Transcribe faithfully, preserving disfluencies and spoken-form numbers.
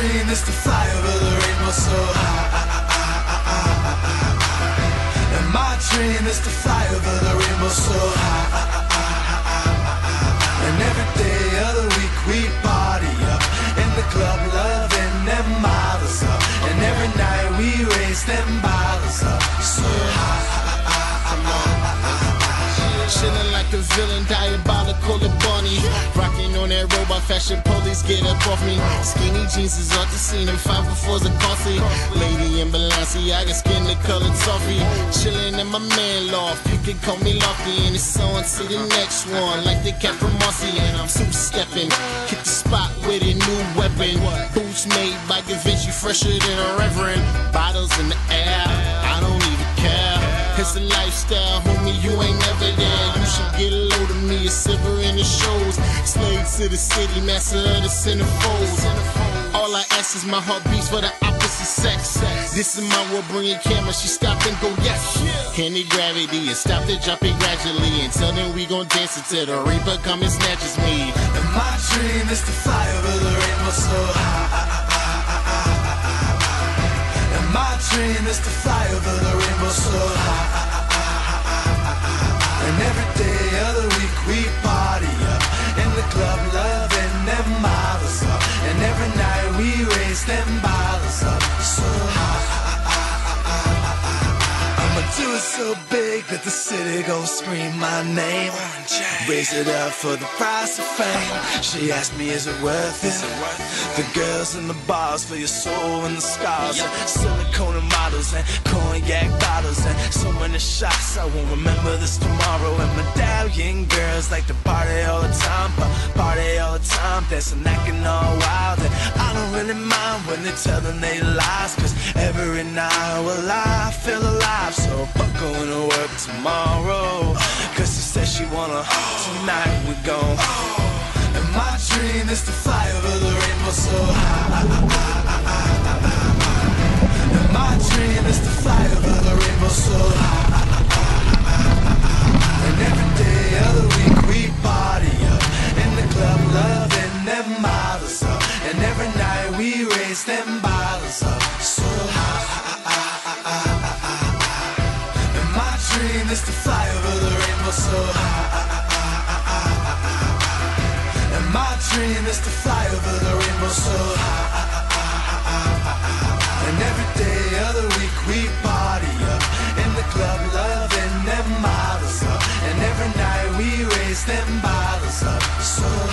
dream is to fly over the rainbow so high. And my dream is to fly over the rainbow so high. And every day of the week we party up in the club, loving them models up. And every night we raise them bottles up so high. Chillin' like a villain, diabolical and bunny. Rockin' on that robot fashion, police get up off me. Skinny jeans is off the scene, and five befores are costly. Lady in Balenciaga, skin the color toffee. Chillin' in my man loft, you can call me Lofty. And it's on to the next one, like the cat from Marcy. And I'm two-steppin', hit the spot with a new weapon. Boots made by Da Vinci, fresher than a reverend. Bottles in the air, I don't even care. It's a lifestyle, homie, you ain't never there. You should get a load of me, a silver in the shows. Slave to the city, master of the centerfolds. All I ask is my heart beats for the opposite sex. This is my world, bring your camera, she stop and go yes. Anti-gravity, and stop to drop it gradually. Until then we gon' dance until the reaper come and snatches me. And my dream is to fly over the rainbow so high. And my dream is to fly over the rainbow so high. And every day of the week we party up in the club, loving them models up. And every night we raise them bottles up so high. I'ma do it so big that the city gon' scream my name. Raise it up for the price of fame. She asked me, is it worth it? The girls in the bars for your soul and the scars, and silicone models and cognac bottles and so many shots. I won't remember this tomorrow. And medallion girls like to party all the time, party all the time, dancing, acting all wild. And I don't really mind when they tell them they lies, cause every night, well, I feel alive. So fuck going to work tomorrow, cause she said she wanna. Tonight we gon' and my dream is to fly over the rainbow so high. And my dream is to fly over the rainbow so high. And every day of the week we party up in the club, loving them models up. And every night we raise them bottles up so high. And my dream is to fly over the rainbow so high. My dream is to fly over the rainbow so high. And every day of the week we party up in the club, loving them models up. And every night we raise them bottles up so